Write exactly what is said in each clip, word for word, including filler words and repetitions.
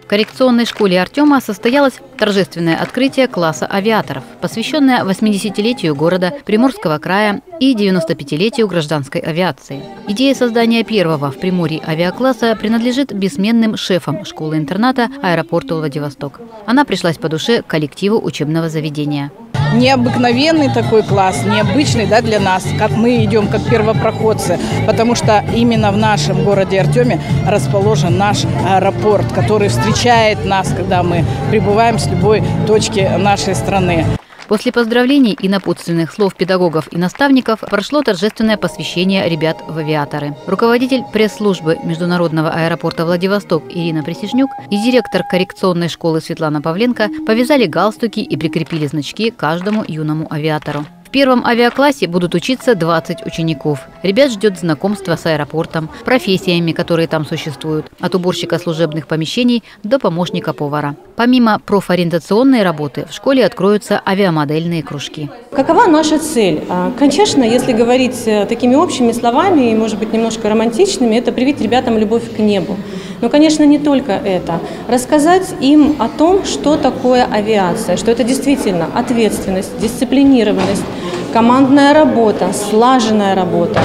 коррекционной школе Артема состоялось торжественное открытие класса авиаторов, посвященное восьмидесятилетию города Приморского края и девяностопятилетию гражданской авиации. Идея создания первого в Приморье авиакласса принадлежит бессменным шефам школы-интерната аэропорту Владивосток. Она пришлась по душе коллективу учебного заведения. Необыкновенный такой класс, необычный, да, для нас, как мы идем как первопроходцы, потому что именно в нашем городе Артеме расположен наш аэропорт, который встречает нас, когда мы прибываем с любой точки нашей страны. После поздравлений и напутственных слов педагогов и наставников прошло торжественное посвящение ребят в авиаторы. Руководитель пресс-службы Международного аэропорта Владивосток Ирина Присяжнюк и директор коррекционной школы Светлана Павленко повязали галстуки и прикрепили значки каждому юному авиатору. В первом авиаклассе будут учиться двадцать учеников. Ребят ждет знакомство с аэропортом, профессиями, которые там существуют, от уборщика служебных помещений до помощника повара. Помимо профориентационной работы, в школе откроются авиамодельные кружки. Какова наша цель? Конечно, если говорить такими общими словами и, может быть, немножко романтичными, это привить ребятам любовь к небу. Но, конечно, не только это. Рассказать им о том, что такое авиация, что это действительно ответственность, дисциплинированность, командная работа, слаженная работа.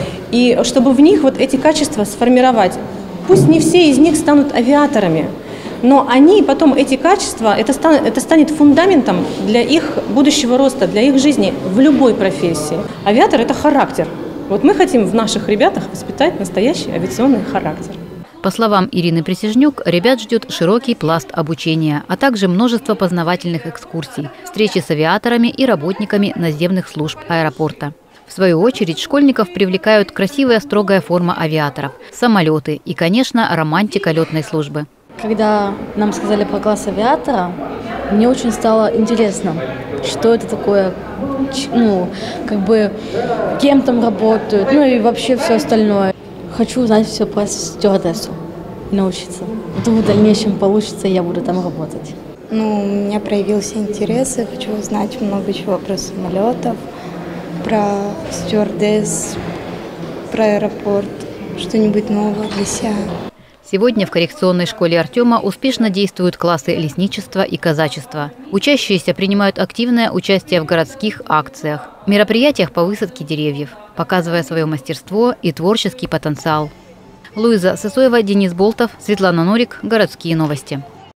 И чтобы в них вот эти качества сформировать. Пусть не все из них станут авиаторами, но они потом, эти качества, это станет, это станет фундаментом для их будущего роста, для их жизни в любой профессии. Авиатор – это характер. Вот мы хотим в наших ребятах воспитать настоящий авиационный характер. По словам Ирины Присяжнюк, ребят ждет широкий пласт обучения, а также множество познавательных экскурсий, встречи с авиаторами и работниками наземных служб аэропорта. В свою очередь школьников привлекают красивая строгая форма авиаторов, самолеты и, конечно, романтика летной службы. Когда нам сказали про класс авиатора, мне очень стало интересно, что это такое, ну, как бы, кем там работают, ну и вообще все остальное. Хочу узнать все про стюардессу, научиться. Думаю, в дальнейшем получится, и я буду там работать. Ну, у меня проявился интерес, я хочу узнать много чего про самолетов, про стюардесс, про аэропорт, что-нибудь новое для себя. Сегодня в коррекционной школе Артема успешно действуют классы лесничества и казачества. Учащиеся принимают активное участие в городских акциях, мероприятиях по высадке деревьев, показывая свое мастерство и творческий потенциал. Луиза Сысоева, Денис Болтов, Светлана Норик. Городские новости.